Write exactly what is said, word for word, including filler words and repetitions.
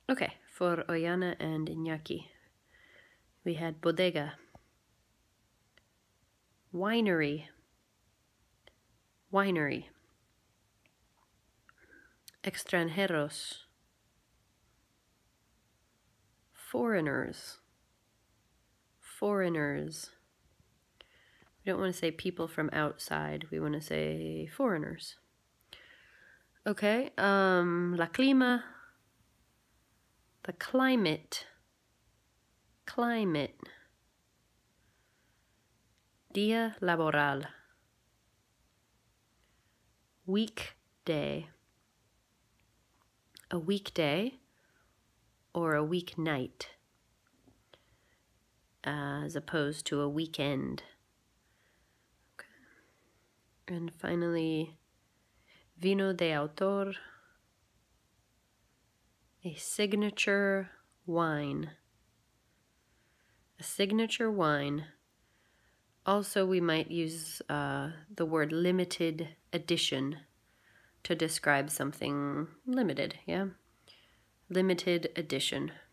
Okay, for Oihana and Iñaki, we had bodega, winery, winery, extranjeros, foreigners, foreigners. We don't want to say people from outside, we want to say foreigners. Okay, um, la clima, the climate, climate, dia laboral, weekday, a weekday or a weeknight, uh, as opposed to a weekend. Okay. And finally, vino de autor, a signature wine. A signature wine. Also, we might use uh, the word limited edition to describe something limited, yeah? Limited edition.